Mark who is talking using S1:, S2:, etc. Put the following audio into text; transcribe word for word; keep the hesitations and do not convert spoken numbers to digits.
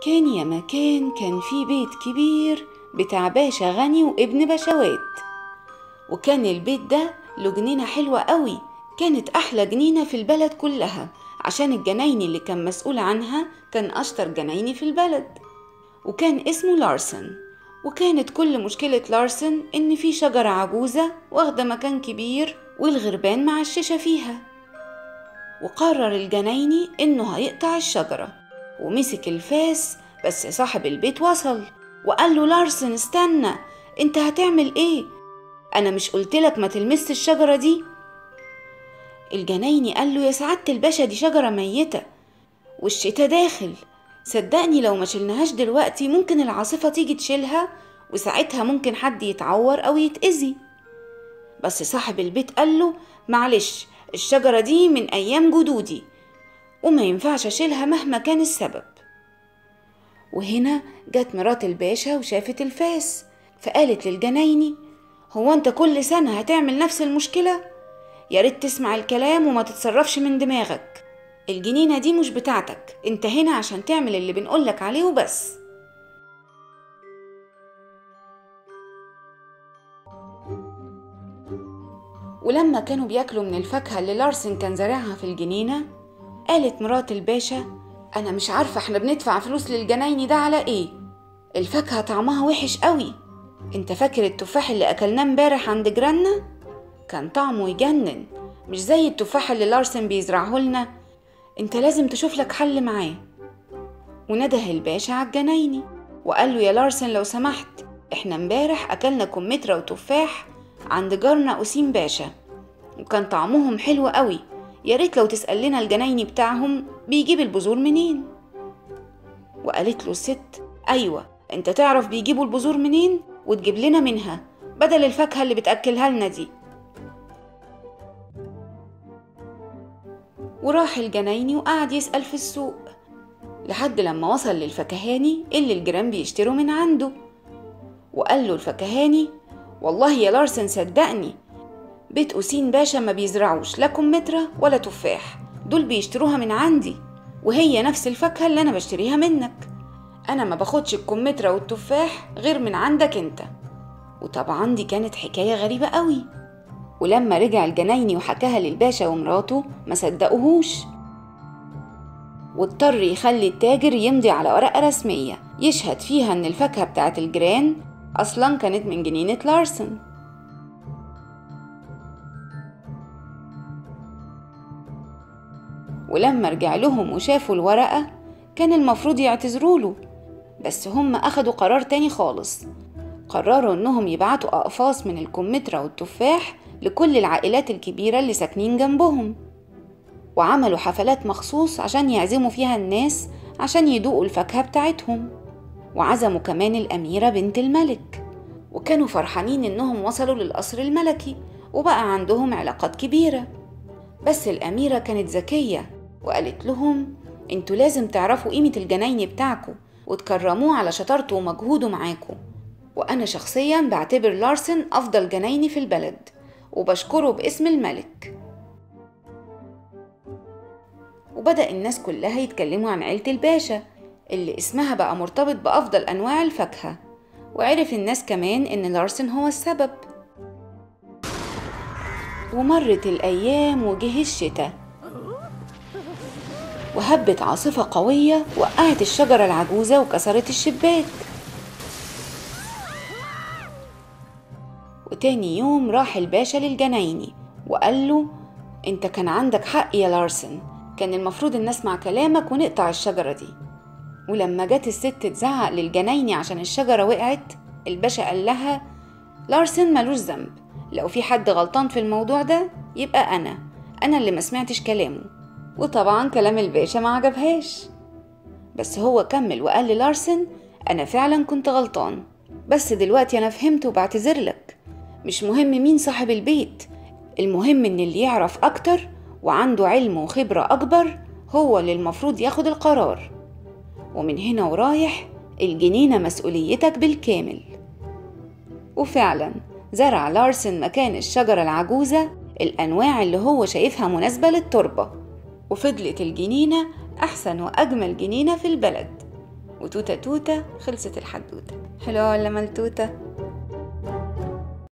S1: كان يا مكان كان في بيت كبير بتاع باشا غني وابن بشوات، وكان البيت ده له جنينة حلوة قوي، كانت أحلى جنينة في البلد كلها عشان الجناين اللي كان مسؤول عنها كان أشطر جنايني في البلد، وكان اسمه لارسن. وكانت كل مشكلة لارسن إن في شجرة عجوزة واخدة مكان كبير والغربان معششة فيها. وقرر الجنايني إنه هيقطع الشجرة ومسك الفاس، بس صاحب البيت وصل وقال له لارسن استنى، انت هتعمل ايه؟ انا مش قلتلك ما تلمس الشجرة دي؟ الجنايني قال له يا سعادة الباشا دي شجرة ميتة والشتا داخل، صدقني لو ما شلناهاش دلوقتي ممكن العاصفة تيجي تشيلها وساعتها ممكن حد يتعور او يتأذي. بس صاحب البيت قال له معلش، الشجرة دي من ايام جدودي وما ينفعش اشيلها مهما كان السبب. وهنا جت مرات الباشا وشافت الفاس، فقالت للجنايني هو انت كل سنة هتعمل نفس المشكلة؟ يا ريت تسمع الكلام وما تتصرفش من دماغك، الجنينة دي مش بتاعتك، انت هنا عشان تعمل اللي بنقولك عليه وبس. ولما كانوا بياكلوا من الفاكهة اللي لارسن كان زارعها في الجنينة، قالت مرات الباشا أنا مش عارفة احنا بندفع فلوس للجنايني ده على ايه؟ الفاكهة طعمها وحش قوي، انت فاكر التفاح اللي أكلناه امبارح عند جيراننا؟ كان طعمه يجنن، مش زي التفاح اللي لارسن بيزرعه لنا، انت لازم تشوف لك حل معاه. ونده الباشا على الجنايني وقال له يا لارسن لو سمحت، احنا امبارح أكلنا كمثرى وتفاح عند جارنا أسيم باشا وكان طعمهم حلو قوي، يا ريت لو تسأل لنا الجنايني بتاعهم بيجيب البذور منين. وقالت له الست أيوة، انت تعرف بيجيبوا البذور منين وتجيب لنا منها بدل الفاكهة اللي بتأكلها لنا دي. وراح الجنايني وقعد يسأل في السوق لحد لما وصل للفكهاني اللي الجيران بيشتروا من عنده، وقال له الفكهاني والله يا لارسن صدقني، بيت أسين باشا ما بيزرعوش لا كمثرى ولا تفاح، دول بيشتروها من عندي وهي نفس الفاكهة اللي أنا بشتريها منك، أنا ما باخدش الكمثرى والتفاح غير من عندك أنت. وطبعا دي كانت حكاية غريبة قوي، ولما رجع الجنايني وحكاها للباشا ومراته ما صدقوهوش، واضطر يخلي التاجر يمضي على ورقة رسمية يشهد فيها إن الفاكهة بتاعت الجيران أصلا كانت من جنينة لارسن. ولما رجع لهم وشافوا الورقة كان المفروض يعتذروا له، بس هم أخدوا قرار تاني خالص، قرروا إنهم يبعتوا أقفاص من الكمثرى والتفاح لكل العائلات الكبيرة اللي ساكنين جنبهم، وعملوا حفلات مخصوص عشان يعزموا فيها الناس عشان يدوقوا الفاكهة بتاعتهم، وعزموا كمان الأميرة بنت الملك، وكانوا فرحانين إنهم وصلوا للقصر الملكي وبقى عندهم علاقات كبيرة. بس الأميرة كانت ذكية وقالت لهم انتوا لازم تعرفوا قيمة الجناين بتاعكم وتكرموه على شطارته ومجهوده معاكم، وأنا شخصيا بعتبر لارسن أفضل جنايني في البلد وبشكره باسم الملك. وبدأ الناس كلها يتكلموا عن عيلة الباشا اللي اسمها بقى مرتبط بأفضل أنواع الفاكهة، وعرف الناس كمان إن لارسن هو السبب. ومرت الأيام وجه الشتاء وهبت عاصفة قوية وقعت الشجرة العجوزة وكسرت الشباك. وتاني يوم راح الباشا للجنايني وقال له انت كان عندك حق يا لارسن، كان المفروض ان نسمع كلامك ونقطع الشجرة دي. ولما جت الست تزعق للجنايني عشان الشجرة وقعت، الباشا قال لها لارسن ملوش ذنب، لو في حد غلطان في الموضوع ده يبقى أنا أنا اللي ما سمعتش كلامه. وطبعا كلام الباشا ما عجبهاش، بس هو كمل وقال للارسن أنا فعلا كنت غلطان، بس دلوقتي أنا فهمت وبعتذر لك، مش مهم مين صاحب البيت، المهم إن اللي يعرف أكتر وعنده علم وخبرة أكبر هو اللي المفروض ياخد القرار، ومن هنا ورايح الجنينة مسؤوليتك بالكامل. وفعلا زرع لارسن مكان الشجرة العجوزة الأنواع اللي هو شايفها مناسبة للتربة، وفضلت الجنينة أحسن وأجمل جنينة في البلد، وتوتة توتة خلصت الحدوتة. حلوة ولا ملتوتة؟